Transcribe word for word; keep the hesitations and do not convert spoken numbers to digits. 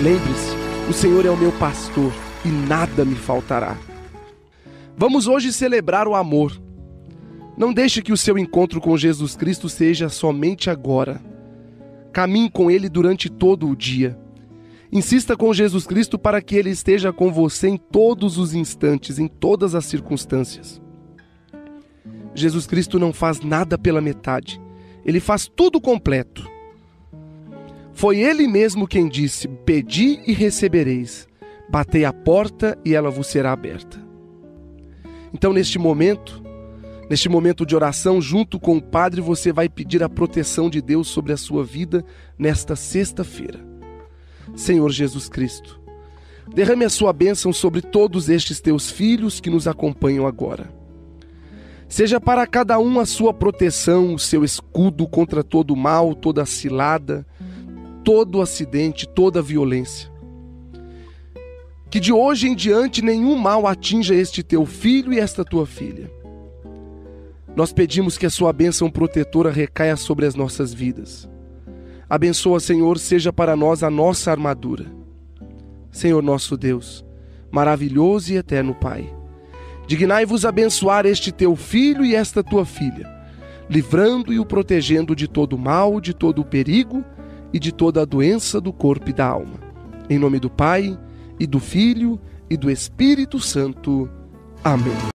Lembre-se, o Senhor é o meu pastor e nada me faltará. Vamos hoje celebrar o amor. Não deixe que o seu encontro com Jesus Cristo seja somente agora. Caminhe com Ele durante todo o dia. Insista com Jesus Cristo para que Ele esteja com você em todos os instantes, em todas as circunstâncias. Jesus Cristo não faz nada pela metade. Ele faz tudo completo. Foi Ele mesmo quem disse: pedi e recebereis. Batei a porta e ela vos será aberta. Então, neste momento, neste momento de oração, junto com o Padre, você vai pedir a proteção de Deus sobre a sua vida nesta sexta-feira. Senhor Jesus Cristo, derrame a sua bênção sobre todos estes teus filhos que nos acompanham agora. Seja para cada um a sua proteção, o seu escudo contra todo o mal, toda a cilada, todo acidente, toda violência. Que de hoje em diante nenhum mal atinja este teu filho e esta tua filha. Nós pedimos que a sua bênção protetora recaia sobre as nossas vidas. Abençoa, Senhor, seja para nós a nossa armadura. Senhor nosso Deus, maravilhoso e eterno Pai, dignai-vos abençoar este teu filho e esta tua filha, livrando e o protegendo de todo mal, de todo o perigo e de toda a doença do corpo e da alma. Em nome do Pai, e do Filho, e do Espírito Santo. Amém.